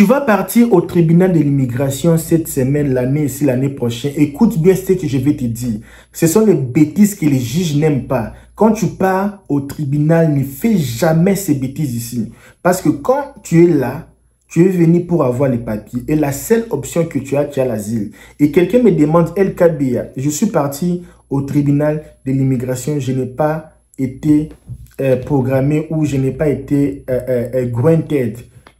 Tu vas partir au tribunal de l'immigration cette semaine, l'année ici, l'année prochaine. Écoute bien ce que je vais te dire. Ce sont les bêtises que les juges n'aiment pas. Quand tu pars au tribunal, ne fais jamais ces bêtises ici. Parce que quand tu es là, tu es venu pour avoir les papiers. Et la seule option que tu as l'asile. Et quelqu'un me demande, LKBA, je suis parti au tribunal de l'immigration, je n'ai pas été programmé ou je n'ai pas été granted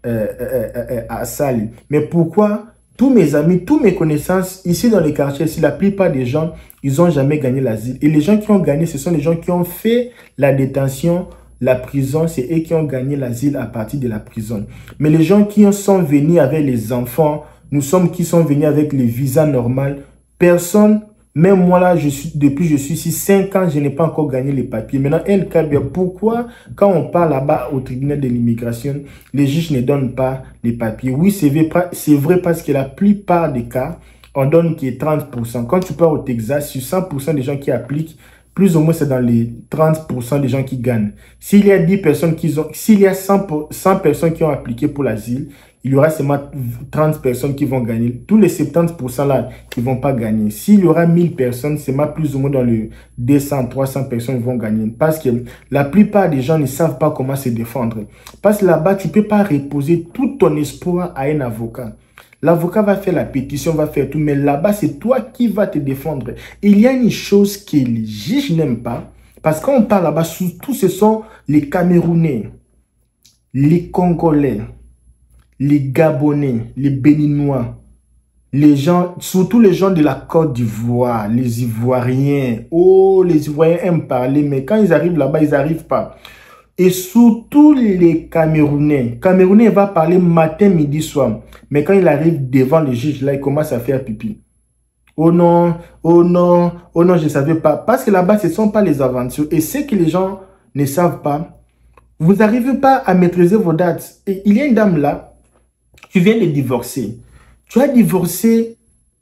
à Sali. Mais pourquoi tous mes amis, tous mes connaissances ici dans les quartiers, la plupart des gens, ils n'ont jamais gagné l'asile. Et les gens qui ont gagné, ce sont les gens qui ont fait la détention, la prison, c'est eux qui ont gagné l'asile à partir de la prison. Mais les gens qui sont venus avec les enfants, qui sont venus avec les visas normaux, personne. Même moi là, depuis je suis ici 5 ans, je n'ai pas encore gagné les papiers. Maintenant, LKBA, pourquoi quand on parle là-bas au tribunal de l'immigration, les juges ne donnent pas les papiers? Oui, c'est vrai parce que la plupart des cas, on donne qui est 30%. Quand tu pars au Texas, sur 100% des gens qui appliquent, plus ou moins c'est dans les 30% des gens qui gagnent. S'il y a 10 personnes s'il y a 100 personnes qui ont appliqué pour l'asile, il y aura seulement 30 personnes qui vont gagner. Tous les 70% là, ils vont pas gagner. S'il y aura 1000 personnes, c'est plus ou moins dans le 200, 300 personnes qui vont gagner. Parce que la plupart des gens ne savent pas comment se défendre. Parce que là-bas, tu peux pas reposer tout ton espoir à un avocat. L'avocat va faire la pétition, va faire tout, mais là-bas, c'est toi qui vas te défendre. Il y a une chose que les juges n'aiment pas, parce que quand on parle là-bas, surtout ce sont les Camerounais, les Congolais, les Gabonais, les Béninois, les gens, surtout les gens de la Côte d'Ivoire, les Ivoiriens. Oh, les Ivoiriens aiment parler, mais quand ils arrivent là-bas, ils n'arrivent pas. Et surtout les Camerounais. Camerounais va parler matin, midi, soir. Mais quand il arrive devant les juges, là, il commence à faire pipi. Oh non, oh non, oh non, je ne savais pas. Parce que là-bas, ce ne sont pas les aventures. Et ce que les gens ne savent pas, vous n'arrivez pas à maîtriser vos dates. Et il y a une dame là, tu viens de divorcer. Tu as divorcé,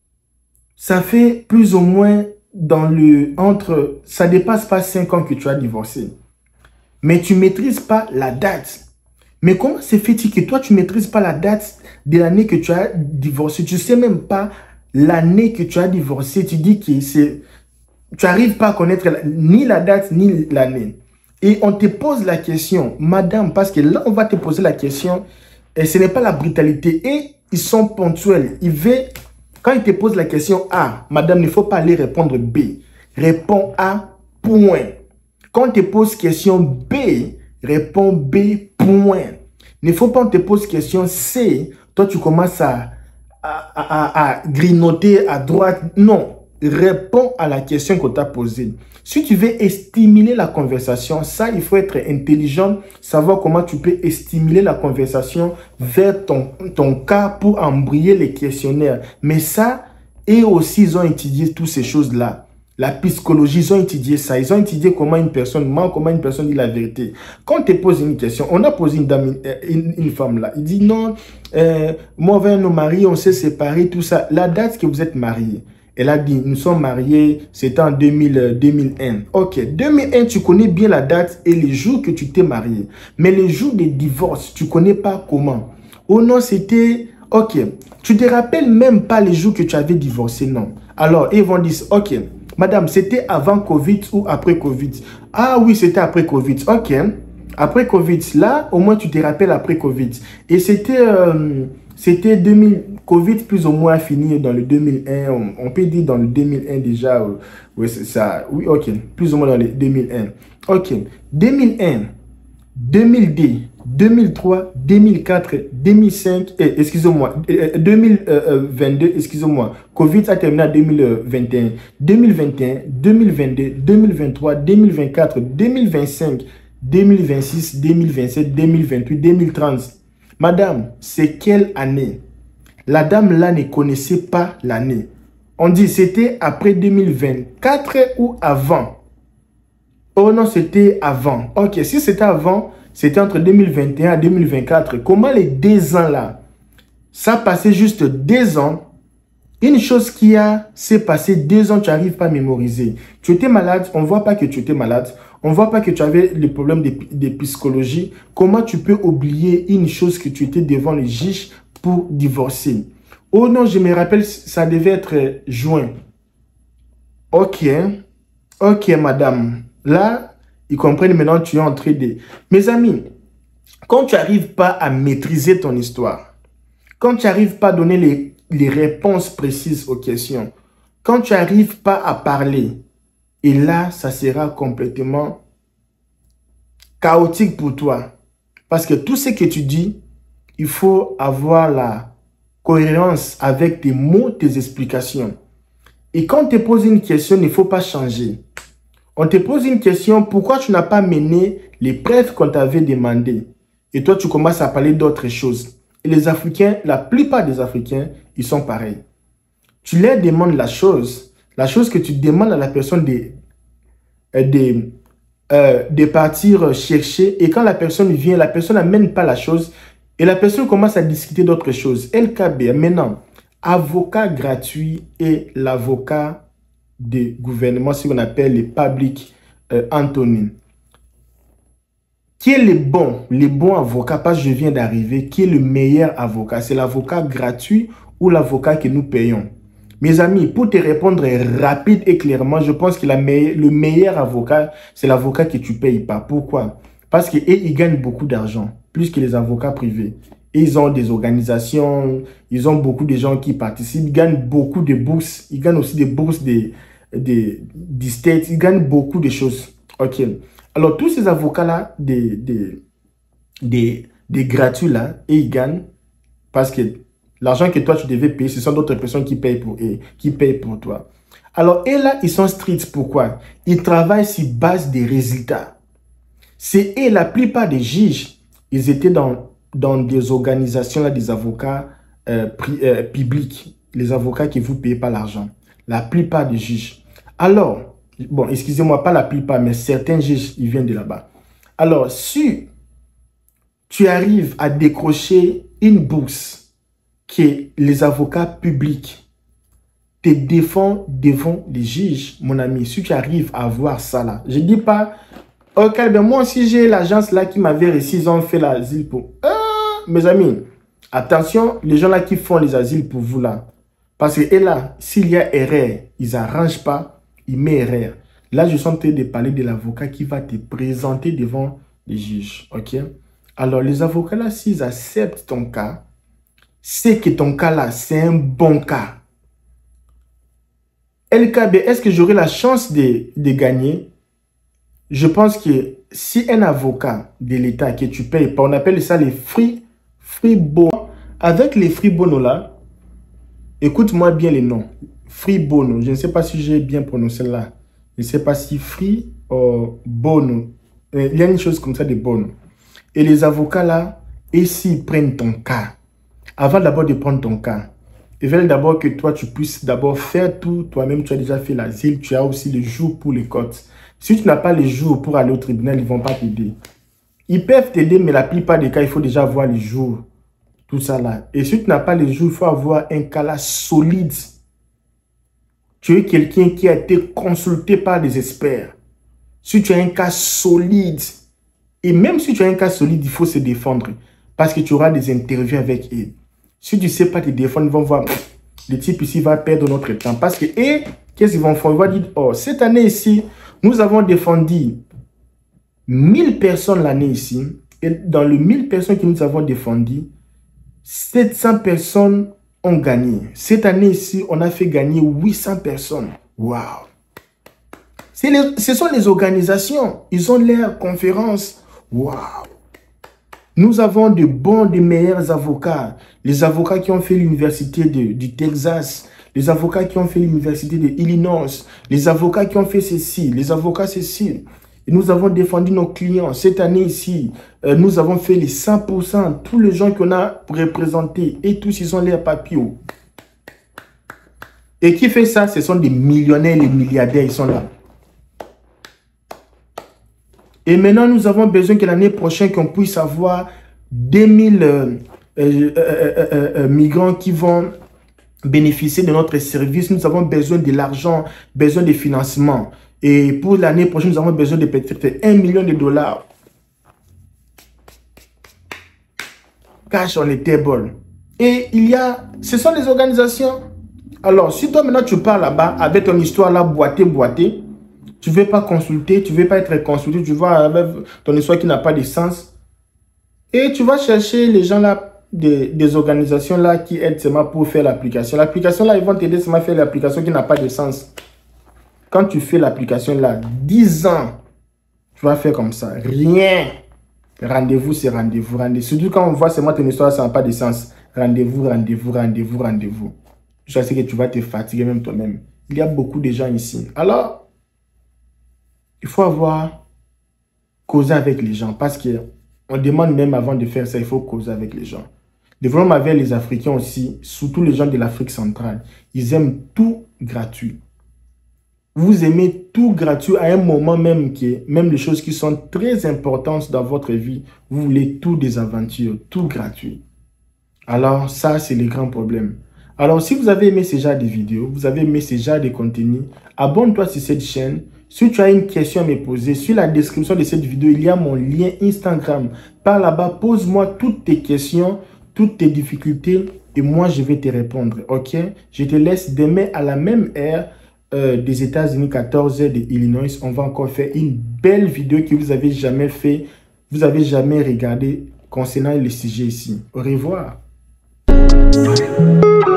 ça fait plus ou moins ça dépasse pas 5 ans que tu as divorcé. Mais tu ne maîtrises pas la date. Mais comment se fait-il que toi, tu ne maîtrises pas la date de l'année que tu as divorcé? Tu ne sais même pas l'année que tu as divorcé. Tu dis que tu n'arrives pas à connaître ni la date, ni l'année. Et on te pose la question, madame, parce que là, on va te poser la question, et ce n'est pas la brutalité. Et ils sont ponctuels. Quand ils te posent la question A, madame, il ne faut pas aller répondre B. Réponds A, point. Quand on te pose question B, réponds B, point. Il ne faut pas qu'on te pose question C. Toi, tu commences à grignoter à droite. Non, réponds à la question qu'on t'a posée. Si tu veux stimuler la conversation, ça, il faut être intelligent, savoir comment tu peux stimuler la conversation vers ton cas pour embrayer les questionnaires. Mais ça, et aussi, ils ont étudié toutes ces choses-là. La psychologie, ils ont étudié ça. Ils ont étudié comment une personne ment, comment une personne dit la vérité. Quand on te pose une question, on a posé une femme là. Il dit non, moi avec nos maris, on s'est séparés, tout ça. La date que vous êtes mariés. Elle a dit, nous sommes mariés, c'était en 2001. Ok, 2001, tu connais bien la date et les jours que tu t'es marié. Mais les jours de divorce, tu ne connais pas comment. Oh non, c'était... Ok, tu ne te rappelles même pas les jours que tu avais divorcé, non. Alors, ils vont dire, ok, madame, c'était avant Covid ou après Covid? Ah oui, c'était après Covid. Ok, après Covid, là, au moins tu te rappelles après Covid. Et c'était 2000... Covid plus ou moins fini dans le 2001, on peut dire dans le 2001 déjà, oui, ça, oui, ok, plus ou moins dans le 2001. Ok, 2001, 2002, 2003, 2004, 2005, excusez-moi, 2022, excusez-moi, Covid a terminé en 2021, 2021, 2022, 2023, 2024, 2025, 2026, 2027, 2028, 2030. Madame, c'est quelle année? La dame là ne connaissait pas l'année. On dit c'était après 2024 ou avant. Oh non, c'était avant. Ok, si c'était avant, c'était entre 2021 et 2024. Comment les 2 ans là? Ça passait juste 2 ans. Une chose qui s'est passé 2 ans, tu n'arrives pas à mémoriser. Tu étais malade, on ne voit pas que tu étais malade. On ne voit pas que tu avais les problèmes de psychologie. Comment tu peux oublier une chose que tu étais devant les juges pour divorcer. Oh non, je me rappelle, ça devait être juin. Ok, ok, madame. Là, ils comprennent maintenant, tu es en train de... Mes amis, quand tu n'arrives pas à maîtriser ton histoire, quand tu n'arrives pas à donner les réponses précises aux questions, quand tu n'arrives pas à parler, et là, ça sera complètement chaotique pour toi. Parce que tout ce que tu dis, il faut avoir la cohérence avec tes mots, tes explications. Et quand on te pose une question, il ne faut pas changer. On te pose une question, pourquoi tu n'as pas mené les preuves qu'on t'avait demandé? Et toi, tu commences à parler d'autres choses. Et les Africains, la plupart des Africains, ils sont pareils. Tu leur demandes la chose que tu demandes à la personne de partir chercher. Et quand la personne vient, la personne n'amène pas la chose. Et la personne commence à discuter d'autres choses. LKB, maintenant, avocat gratuit et l'avocat de gouvernement, ce qu'on appelle les public Anthony. Qui est le bon avocat, parce que je viens d'arriver, qui est le meilleur avocat? C'est l'avocat gratuit ou l'avocat que nous payons? Mes amis, pour te répondre rapide et clairement, je pense que le meilleur avocat, c'est l'avocat que tu ne payes pas. Pourquoi? Parce qu'ils gagnent beaucoup d'argent, plus que les avocats privés. Et ils ont des organisations, ils ont beaucoup de gens qui participent, ils gagnent beaucoup de bourses, ils gagnent aussi des bourses des States, ils gagnent beaucoup de choses. Ok. Alors, tous ces avocats-là, des gratuits là, et ils gagnent parce que l'argent que toi, tu devais payer, ce sont d'autres personnes qui payent pour toi. Alors, et là, ils sont stricts. Pourquoi? Ils travaillent sur base des résultats. Et la plupart des juges, ils étaient dans des organisations, là, des avocats publics, les avocats qui ne vous payent pas l'argent. La plupart des juges. Alors, bon, excusez-moi, pas la plupart, mais certains juges, ils viennent de là-bas. Alors, si tu arrives à décrocher une bourse que les avocats publics te défendent devant les juges, mon ami, si tu arrives à avoir ça là, je ne dis pas, ok, ben moi aussi j'ai l'agence là qui m'avait réussi, ils ont fait l'asile pour... mes amis, attention, les gens là qui font les asiles pour vous là, parce que et là, s'il y a erreur, ils n'arrangent pas, ils mettent erreur. Là, je suis en train de parler de l'avocat qui va te présenter devant les juges, ok? Alors, les avocats là, s'ils acceptent ton cas, c'est que ton cas là, c'est un bon cas. LKB, est-ce que j'aurai la chance de gagner? Je pense que si un avocat de l'État que tu payes pas, on appelle ça les free bono. Avec les free bono là, écoute-moi bien les noms. Free bono, je ne sais pas si j'ai bien prononcé là. Je ne sais pas si free ou bono. Il y a une chose comme ça de bono. Et les avocats là, et s'ils prennent ton cas, avant d'abord de prendre ton cas, ils veulent d'abord que toi, tu puisses d'abord faire tout. Toi-même, tu as déjà fait l'asile. Tu as aussi les jours pour les cotes. Si tu n'as pas les jours pour aller au tribunal, ils ne vont pas t'aider. Ils peuvent t'aider, mais la plupart des cas, il faut déjà avoir les jours. Tout ça là. Et si tu n'as pas les jours, il faut avoir un cas là solide. Tu es quelqu'un qui a été consulté par des experts. Si tu as un cas solide, et même si tu as un cas solide, il faut se défendre. Parce que tu auras des interviews avec eux. Si tu ne sais pas te défendre, ils vont voir, le type ici va perdre notre temps. Parce que, et qu'est-ce qu'ils vont faire? Ils vont dire, oh, cette année ici, nous avons défendu 1000 personnes l'année ici. Et dans les 1000 personnes que nous avons défendues, 700 personnes ont gagné. Cette année ici, on a fait gagner 800 personnes. Waouh! Ce sont les organisations. Ils ont leurs conférences. Waouh! Nous avons des meilleurs avocats. Les avocats qui ont fait l'université du Texas. Les avocats qui ont fait l'université de Illinois. Les avocats qui ont fait ceci. Les avocats ceci. Et nous avons défendu nos clients. Cette année ici, nous avons fait les 100%. Tous les gens qu'on a représentés. Et tous, ils ont leurs papiers. Et qui fait ça? Ce sont des millionnaires, les milliardaires. Ils sont là. Et maintenant, nous avons besoin que l'année prochaine, qu'on puisse avoir 2000 migrants qui vont bénéficier de notre service. Nous avons besoin de l'argent, besoin de financement. Et pour l'année prochaine, nous avons besoin de peut-être 1 million de dollars. Cash on the table. Et ce sont des organisations. Alors, si toi maintenant tu pars là-bas avec ton histoire là, boitée, tu ne veux pas consulter, tu ne veux pas être consulté, tu vois avec ton histoire qui n'a pas de sens. Et tu vas chercher les gens là, des organisations là qui aident seulement pour faire l'application. L'application là, ils vont t'aider seulement à faire l'application qui n'a pas de sens. Quand tu fais l'application là, 10 ans, tu vas faire comme ça. Rien. Rendez-vous, c'est rendez-vous. Surtout quand on voit seulement ton histoire, ça n'a pas de sens. Rendez-vous. Je sais que tu vas te fatiguer même toi-même. Il y a beaucoup de gens ici. Alors, il faut avoir causé avec les gens. Parce qu'on demande même avant de faire ça, il faut causer avec les gens. Le problème avec les Africains aussi, surtout les gens de l'Afrique centrale, ils aiment tout gratuit. Vous aimez tout gratuit à un moment même même les choses qui sont très importantes dans votre vie, vous voulez tout des aventures, tout gratuit. Alors ça, c'est le grand problème. Alors si vous avez aimé ce genre de vidéos, vous avez aimé ce genre de contenu, abonne-toi sur cette chaîne. Si tu as une question à me poser, sur la description de cette vidéo, il y a mon lien Instagram. Par là-bas, pose-moi toutes tes questions, toutes tes difficultés et moi je vais te répondre, ok? Je te laisse demain à la même heure des États-Unis, 14 heures de Illinois. On va encore faire une belle vidéo que vous avez jamais fait, vous avez jamais regardé concernant le sujet ici. Au revoir.